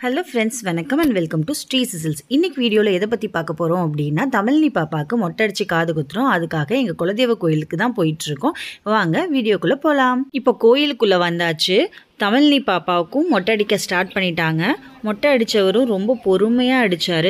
Hello friends, வணக்கம் and welcome to Sri சிசில்ஸ். இன்றைக்கி வீடியோவில் எதை பற்றி பார்க்க போகிறோம் அப்படின்னா, தமிழ்னி பாப்பாவுக்கு மொட்டை அடித்து காது குத்துறோம். அதுக்காக எங்கள் குலதெய்வ கோயிலுக்கு தான் போயிட்டுருக்கோம். வாங்க வீடியோக்குள்ளே போகலாம். இப்போ கோயிலுக்குள்ளே வந்தாச்சு. தமிழ்னி பாப்பாவுக்கும் மொட்டை அடிக்க ஸ்டார்ட் பண்ணிட்டாங்க. மொட்டை அடித்தவரும் ரொம்ப பொறுமையாக அடித்தார்.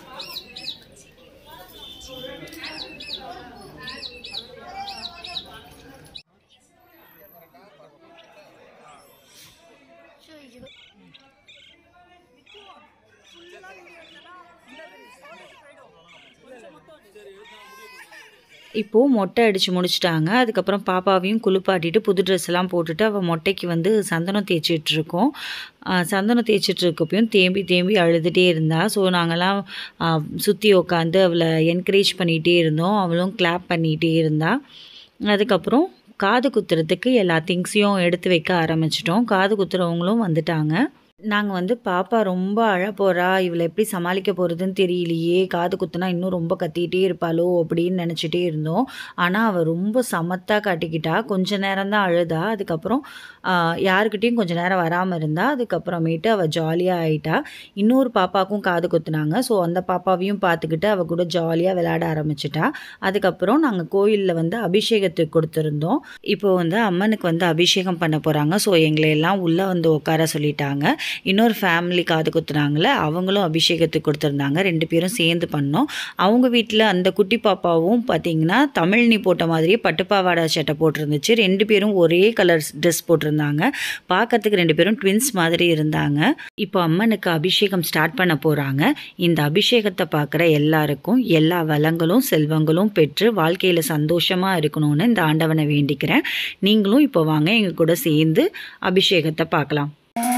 இப்போது மொட்டை அடித்து முடிச்சிட்டாங்க. அதுக்கப்புறம் பாப்பாவையும் குளிப்பாட்டிட்டு புது ட்ரெஸ் எல்லாம் போட்டுட்டு அவள் மொட்டைக்கு வந்து சந்தனம் தேய்ச்சிட்ருக்கோம். சந்தனம் தேய்ச்சிட்ருக்கப்பையும் தேம்பி அழுதுகிட்டே இருந்தா. ஸோ நாங்கள்லாம் சுற்றி உட்காந்து அவளை என்கரேஜ் பண்ணிகிட்டே இருந்தோம். அவளும் கிளாப் பண்ணிகிட்டே இருந்தா. அதுக்கப்புறம் காது குத்துறதுக்கு எல்லா திங்ஸையும் எடுத்து வைக்க ஆரம்பிச்சிட்டோம். காது குத்துறவங்களும் வந்துட்டாங்க. நாங்கள் வந்து பாப்பா ரொம்ப போகிறா, இவளை எப்படி சமாளிக்க போகிறதுன்னு தெரியலையே, காது குத்துனா இன்னும் ரொம்ப கத்திக்கிட்டே இருப்பாளோ அப்படின்னு நினச்சிட்டே இருந்தோம். ஆனால் அவள் ரொம்ப சமத்தாக காட்டிக்கிட்டா. கொஞ்ச நேரம் தான் அழுதா. அதுக்கப்புறம் யாருக்கிட்டேயும் கொஞ்சம் நேரம் வராமல் இருந்தா. அதுக்கப்புறமேட்டு அவள் ஜாலியாக ஆகிட்டா. இன்னொரு பாப்பாவுக்கும் காது குத்துனாங்க. ஸோ அந்த பாப்பாவையும் பார்த்துக்கிட்டு அவள் கூட ஜாலியாக விளையாட ஆரம்பிச்சிட்டா. அதுக்கப்புறம் நாங்கள் கோயிலில் வந்து அபிஷேகத்துக்கு கொடுத்துருந்தோம். இப்போ வந்து அம்மனுக்கு வந்து அபிஷேகம் பண்ண போகிறாங்க. ஸோ எங்களை எல்லாம் உள்ளே வந்து உட்கார சொல்லிட்டாங்க. இன்னொரு ஃபேமிலி காது குத்துனாங்களே, அவங்களும் அபிஷேகத்துக்கு கொடுத்துருந்தாங்க. 2 பேரும் சேர்ந்து பண்ணோம். அவங்க வீட்டில் அந்த குட்டி பாப்பாவும் பார்த்திங்கன்னா தமிழ்னி போட்ட மாதிரியே பட்டுப்பாவாடை சட்டை போட்டிருந்துச்சு. 2 பேரும் ஒரே கலர் ட்ரெஸ் போட்டிருந்தாங்க. பார்க்கறதுக்கு 2 பேரும் ட்வின்ஸ் மாதிரி இருந்தாங்க. இப்போ அம்மனுக்கு அபிஷேகம் ஸ்டார்ட் பண்ண போகிறாங்க. இந்த அபிஷேகத்தை பார்க்குற எல்லாருக்கும் எல்லா வளங்களும் செல்வங்களும் பெற்று வாழ்க்கையில் சந்தோஷமாக இருக்கணும்னு இந்த ஆண்டவனை வேண்டிக்கிறேன். நீங்களும் இப்போ வாங்க எங்கள் கூட சேர்ந்து அபிஷேகத்தை பார்க்கலாம்.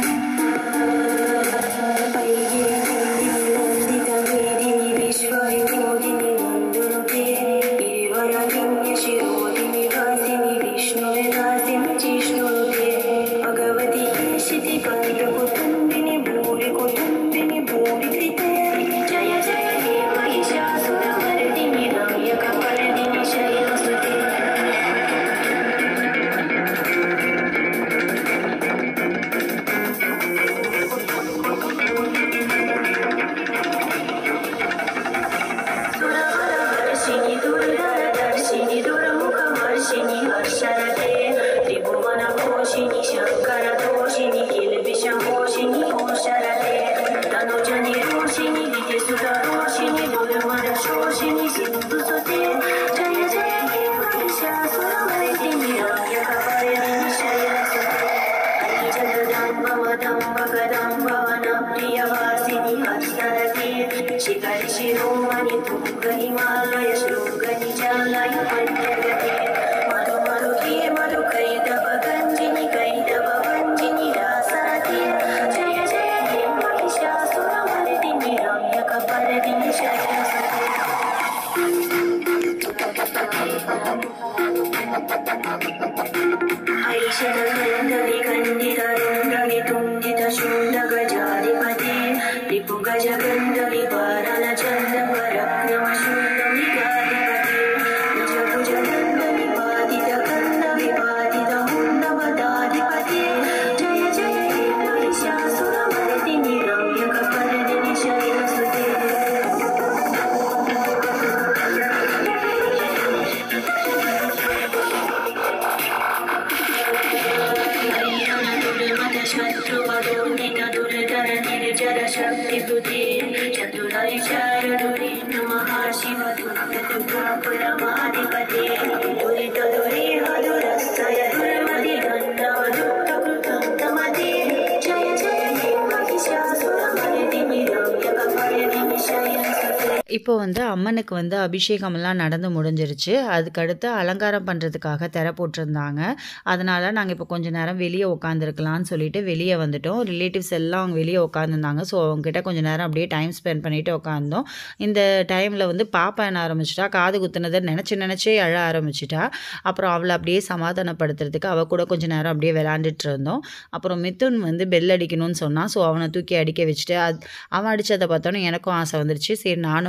இப்போ வந்து அம்மனுக்கு வந்து அபிஷேகமெல்லாம் நடந்து முடிஞ்சிருச்சு. அதுக்கடுத்து அலங்காரம் பண்ணுறதுக்காக திரை போட்டிருந்தாங்க. அதனால் நாங்கள் இப்போ கொஞ்சம் நேரம் வெளியே உட்காந்துருக்கலான்னு சொல்லிட்டு வெளியே வந்துட்டோம். ரிலேட்டிவ்ஸ் எல்லாம் அவங்க வெளியே உட்காந்துருந்தாங்க. ஸோ அவங்ககிட்ட கொஞ்சம் நேரம் அப்படியே டைம் ஸ்பெண்ட் பண்ணிவிட்டு உட்காந்தோம். இந்த டைமில் வந்து பாப்பா என்ன ஆரம்பிச்சிட்டா, காது குத்துனதை நினச்சே அழ ஆரம்பிச்சிட்டா. அப்புறம் அவளை அப்படியே சமாதானப்படுத்துறதுக்கு அவள் கூட கொஞ்சம் நேரம் அப்படியே விளையாண்டுட்டு இருந்தோம். அப்புறம் மிதுன் வந்து பெல் அடிக்கணும்னு சொன்னான். ஸோ அவனை தூக்கி அடிக்க வச்சுட்டு அவன் அடித்ததை பார்த்தோன்னே எனக்கும் ஆசை வந்துருச்சு. சரி நானும்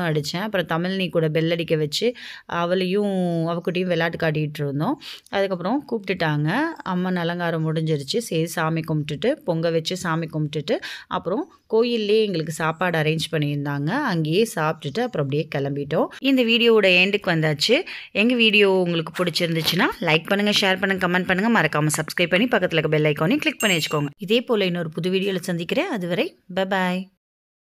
அடித்தேன். அப்புறம் தமிழ்னி கூட பெல் அடிக்க வச்சு அவகிட்டையும் விளையாட்டு காட்டிகிட்டு இருந்தோம். அதுக்கப்புறம் கூப்பிட்டுட்டாங்க. அம்மன் அலங்காரம் முடிஞ்சிருச்சு. சரி சாமி கும்பிட்டுட்டு பொங்க வச்சு சாமி கும்பிட்டுட்டு அப்புறம் கோயில்லேயே எங்களுக்கு சாப்பாடு அரேஞ்ச் பண்ணியிருந்தாங்க. அங்கேயே சாப்பிட்டுட்டு அப்புறம் அப்படியே கிளம்பிட்டோம். இந்த வீடியோவோட எண்டுக்கு வந்தாச்சு. எங்கள் வீடியோ உங்களுக்கு பிடிச்சிருந்துச்சுன்னா லைக் பண்ணுங்கள், ஷேர் பண்ணுங்கள், கமெண்ட் பண்ணுங்கள். மறக்காமல் சப்ஸ்கிரைப் பண்ணி பக்கத்தில் இருக்க பெல் ஐக்கானையும் கிளிக் பண்ணி வச்சுக்கோங்க. இதே போல் இன்னொரு புது வீடியோவில் சந்திக்கிறேன். அதுவரை பை பாய்.